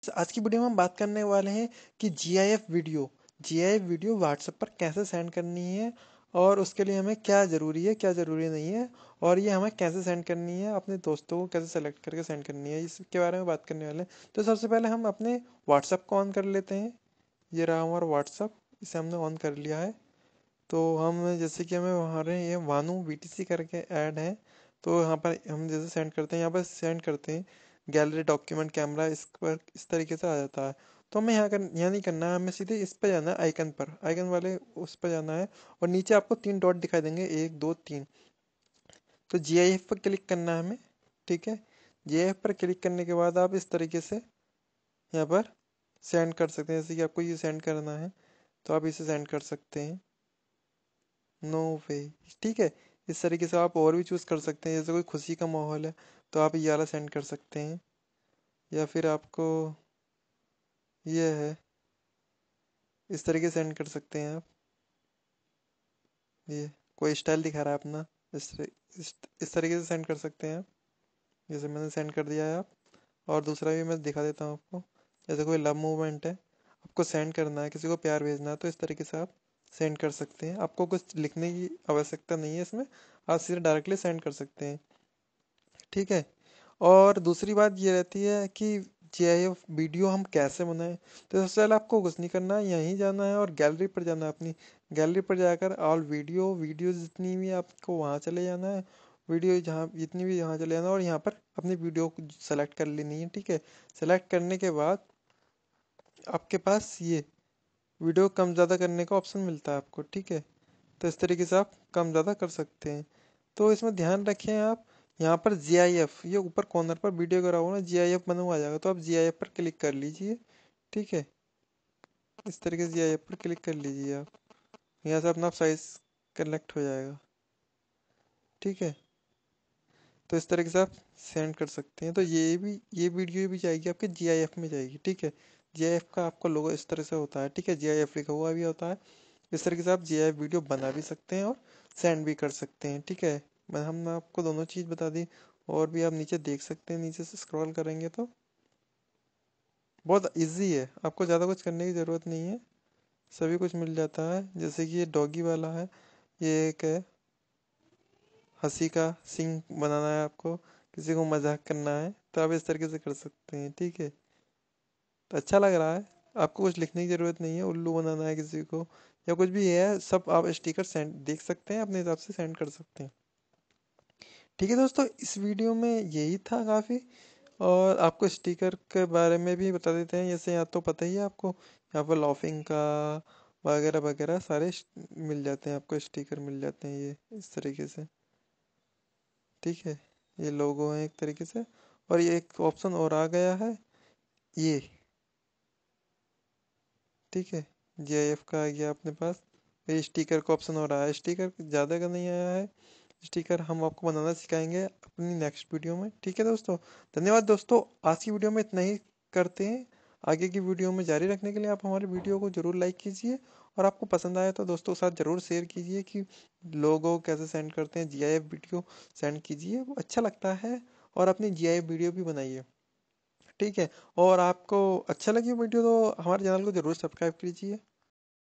आज की वीडियो में हम बात करने वाले हैं कि जीआईएफ वीडियो व्हाट्सएप पर कैसे सेंड करनी है और उसके लिए हमें क्या ज़रूरी है क्या ज़रूरी नहीं है, और ये हमें कैसे सेंड करनी है, अपने दोस्तों को कैसे सेलेक्ट करके सेंड करनी है, इसके बारे में बात करने वाले हैं। तो सबसे पहले हम अपने व्हाट्सएप को ऑन कर लेते हैं। ये रहा हमारा व्हाट्सएप, इसे हमने ऑन कर लिया है। तो हम जैसे कि हमें हमारे ये वानू बीटीसी करके ऐड है, तो यहाँ पर हम जैसे सेंड करते हैं, यहाँ पर सेंड करते हैं गैलरी डॉक्यूमेंट कैमरा, इस पर इस तरीके से आ जाता है। तो हमें यहाँ नहीं करना है, हमें सीधे इस पर जाना है, आइकन पर, आइकन वाले उस पर जाना है और नीचे आपको 3 डॉट दिखाई देंगे, 1 2 3। तो जीआईएफ पर क्लिक करना है हमें। ठीक है, जीआईएफ पर क्लिक करने के बाद आप इस तरीके से यहाँ पर सेंड कर सकते हैं। जैसे कि आपको ये सेंड करना है तो आप इसे सेंड कर सकते हैं, नो वे। ठीक है, इस तरीके से आप और भी चूज कर सकते हैं। जैसे कोई खुशी का माहौल है तो आप ये वाला सेंड कर सकते हैं, या फिर आपको ये है इस तरीके से सेंड कर सकते हैं आप। ये कोई स्टाइल दिखा रहा है अपना, इस तरीके से सेंड कर सकते हैं आप, जैसे मैंने सेंड कर दिया है आप। और दूसरा भी मैं दिखा देता हूँ आपको। जैसे कोई लव मूवमेंट है, आपको सेंड करना है, किसी को प्यार भेजना है, तो इस तरीके से आप सेंड कर सकते हैं। आपको कुछ लिखने की आवश्यकता नहीं है इसमें, आप सीधे डायरेक्टली सेंड कर सकते हैं। ठीक है, और दूसरी बात ये रहती है कि जीआईएफ वीडियो हम कैसे बनाएं। तो सबसे पहले आपको कुछ नहीं करना है, यहीं जाना है और गैलरी पर जाना है। अपनी गैलरी पर जाकर ऑल वीडियो जितनी भी आपको वहाँ चले जाना है, वीडियो जहाँ जितनी भी यहाँ चले जाना है और यहाँ पर अपनी वीडियो को सेलेक्ट कर लेनी है। ठीक है, सेलेक्ट करने के बाद आपके पास ये वीडियो कम ज़्यादा करने का ऑप्शन मिलता है आपको। ठीक है, तो इस तरीके से आप कम ज़्यादा कर सकते हैं। तो इसमें ध्यान रखें आप, यहाँ पर जीआईएफ ये ऊपर कॉर्नर पर वीडियो करा हुआ ना, जीआईएफ बना हुआ आ जाएगा, तो आप जीआईएफ पर क्लिक कर लीजिए। ठीक है, इस तरीके से जीआईएफ पर क्लिक कर लीजिए आप, यहाँ से अपना साइज कलेक्ट हो जाएगा। ठीक है, तो इस तरीके से आप सेंड कर सकते हैं। तो ये वीडियो भी जाएगी आपके जीआईएफ में जाएगी। ठीक है, जीआईएफ का आपका लोगो इस तरह से होता है। ठीक है, जीआईएफ लिखा हुआ भी होता है। इस तरीके से आप जीआईएफ वीडियो बना भी सकते हैं और सेंड भी कर सकते हैं। ठीक है, मैं हमने आपको दोनों चीज़ बता दी। और भी आप नीचे देख सकते हैं, नीचे से स्क्रॉल करेंगे तो बहुत इजी है, आपको ज़्यादा कुछ करने की ज़रूरत नहीं है, सभी कुछ मिल जाता है। जैसे कि ये डॉगी वाला है, ये एक है हंसी का सीन बनाना है आपको, किसी को मजाक करना है, तो आप इस तरीके से कर सकते हैं। ठीक है, तो अच्छा लग रहा है, आपको कुछ लिखने की ज़रूरत नहीं है, उल्लू बनाना है किसी को या कुछ भी है, सब आप स्टिकर सेंड देख सकते हैं, अपने हिसाब से सेंड कर सकते हैं। ठीक है दोस्तों, इस वीडियो में यही था काफ़ी। और आपको स्टिकर के बारे में भी बता देते हैं। जैसे यहाँ तो पता ही है आपको, यहाँ पर लॉफिंग का वगैरह वगैरह सारे मिल जाते हैं आपको, स्टिकर मिल जाते हैं ये इस तरीके से। ठीक है, ये लोगो है एक तरीके से। और ये एक ऑप्शन और आ गया है ये। ठीक है, जीआईएफ का आ गया अपने पास। ये स्टिकर का ऑप्शन हो रहा है, स्टिकर ज़्यादा का नहीं आया है। स्टिकर हम आपको बनाना सिखाएंगे अपनी नेक्स्ट वीडियो में। ठीक है दोस्तों, धन्यवाद दोस्तों, आज की वीडियो में इतना ही करते हैं। आगे की वीडियो में जारी रखने के लिए आप हमारे वीडियो को जरूर लाइक कीजिए, और आपको पसंद आया तो दोस्तों के साथ जरूर शेयर कीजिए कि लोगो कैसे सेंड करते हैं, जीआईएफ वीडियो सेंड कीजिए, वो अच्छा लगता है। और अपनी जीआईएफ वीडियो भी बनाइए। ठीक है, और आपको अच्छा लगी वीडियो तो हमारे चैनल को जरूर सब्सक्राइब कीजिए।